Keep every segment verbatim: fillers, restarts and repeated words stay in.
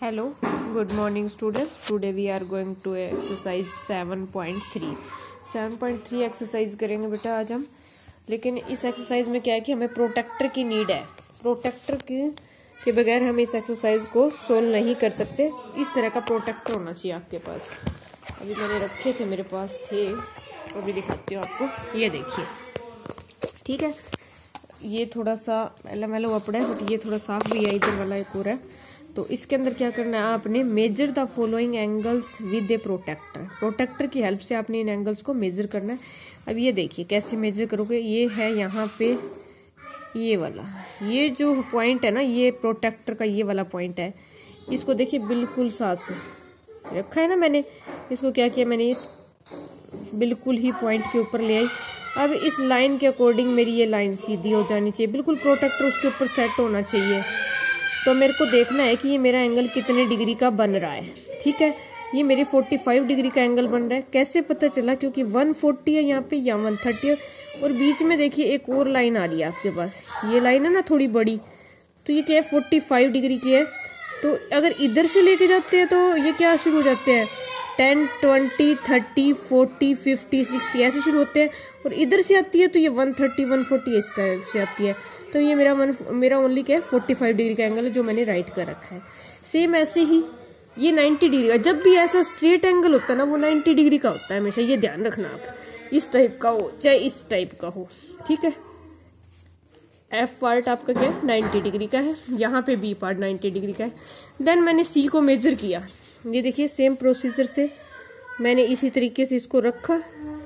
Hello, good morning students. Today we are going to exercise seven point three. seven point three exercise करेंगे बेटा आज हम। लेकिन इस एक्सरसाइज में क्या है कि हमें प्रोटेक्टर की नीड है। प्रोटेक्टर के के बगैर हम इस एक्सरसाइज को सोल्व नहीं कर सकते। इस तरह का प्रोटेक्टर होना चाहिए आपके पास। अभी मैंने रखे थे, मेरे पास थे, अभी दिखाती हूँ आपको। ये देखिए, ठीक है, ये थोड़ा सा एलो मेलो अपड़ा है, बट ये थोड़ा साफ भी है। इधर वाला एक और है। तो इसके अंदर क्या करना है आपने, measure the following angles with a protractor. Protractor की हेल्प से आपने इन एंगल्स को मेजर करना है। अब ये देखिए कैसे मेजर करोगे। ये है यहाँ पे ये वाला, ये जो पॉइंट है ना, ये प्रोटेक्टर का ये वाला पॉइंट है। इसको देखिए बिल्कुल साथ से रखा है ना मैंने। इसको क्या किया मैंने, इस बिल्कुल ही पॉइंट के ऊपर ले आई। अब इस लाइन के अकॉर्डिंग मेरी ये लाइन सीधी हो जानी चाहिए, बिल्कुल प्रोटेक्टर उसके ऊपर सेट होना चाहिए। तो मेरे को देखना है कि ये मेरा एंगल कितने डिग्री का बन रहा है। ठीक है, ये मेरी पैंतालीस डिग्री का एंगल बन रहा है। कैसे पता चला? क्योंकि एक सौ चालीस है यहाँ पे या एक सौ तीस है, और बीच में देखिए एक और लाइन आ रही है आपके पास। ये लाइन है ना थोड़ी बड़ी, तो ये क्या है, पैंतालीस डिग्री की है। तो अगर इधर से लेके जाते हैं तो ये क्या शुरू हो जाते हैं, ten, twenty, thirty, forty, fifty, sixty ऐसे शुरू होते हैं। और इधर से आती है तो ये वन थर्टी, वन फोर्टी इस टाइप से आती है। तो ये मेरा वन मेरा ओनली क्या है, पैंतालीस डिग्री का एंगल है जो मैंने राइट कर रखा है। सेम ऐसे ही ये नब्बे डिग्री का, जब भी ऐसा स्ट्रेट एंगल होता है ना, वो नब्बे डिग्री का होता है हमेशा। ये ध्यान रखना आप, इस टाइप का हो चाहे इस टाइप का हो। ठीक है, एफ पार्ट आपका क्या है, नब्बे डिग्री का है। यहाँ पे बी पार्ट नब्बे डिग्री का है। देन मैंने सी को मेजर किया। ये देखिए सेम प्रोसीजर से मैंने इसी तरीके से इसको रखा,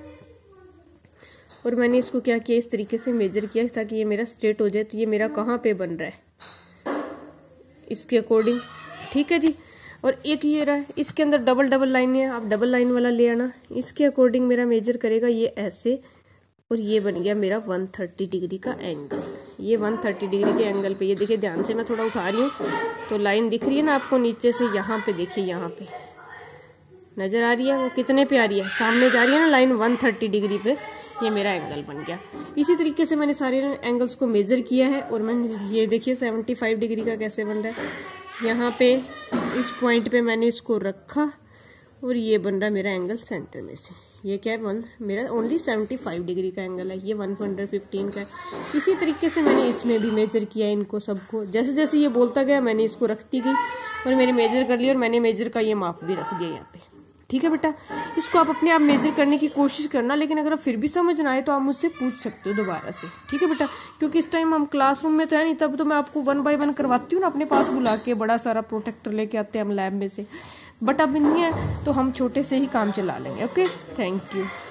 और मैंने इसको क्या किया, इस तरीके से मेजर किया ताकि ये मेरा स्ट्रेट हो जाए। तो ये मेरा कहाँ पे बन रहा है, इसके अकॉर्डिंग। ठीक है जी। और एक ये रहा है, इसके अंदर डबल डबल लाइन है, आप डबल लाइन वाला ले आना। इसके अकॉर्डिंग मेरा मेजर करेगा ये ऐसे, और ये बन गया मेरा एक सौ तीस डिग्री का एंगल। ये एक सौ तीस डिग्री के एंगल पे, ये देखिए ध्यान से मैं थोड़ा उठा रही हूँ तो लाइन दिख रही है ना आपको नीचे से। यहाँ पे देखिए, यहाँ पे नजर आ रही है, वो कितने पे आ रही है, सामने जा रही है ना लाइन, एक सौ तीस डिग्री पे। ये मेरा एंगल बन गया। इसी तरीके से मैंने सारे एंगल्स को मेजर किया है। और मैंने ये देखिए पचहत्तर डिग्री का कैसे बन रहा है। यहाँ पे इस पॉइंट पे मैंने इसको रखा, और ये बन रहा है मेरा एंगल सेंटर में से। ये क्या है, वन मेरा ओनली पचहत्तर डिग्री का एंगल है। ये एक सौ पंद्रह का है। इसी तरीके से मैंने इसमें भी मेजर किया इनको सबको। जैसे जैसे ये बोलता गया मैंने इसको रखती गई, और मैंने मेजर कर लिया, और मैंने मेजर का ये माप भी रख दिया यहाँ पे। ठीक है बेटा, इसको आप अपने आप मेजर करने की कोशिश करना। लेकिन अगर फिर भी समझ ना आए तो आप मुझसे पूछ सकते हो दोबारा से। ठीक है बेटा, क्योंकि इस टाइम हम क्लासरूम में तो है नहीं, तब तो मैं आपको वन बाय वन करवाती हूँ ना, अपने पास बुला के बड़ा सारा प्रोटेक्टर लेके आते हैं हम लैब में से। बट अब नहीं है तो हम छोटे से ही काम चला लेंगे। Okay, thank you.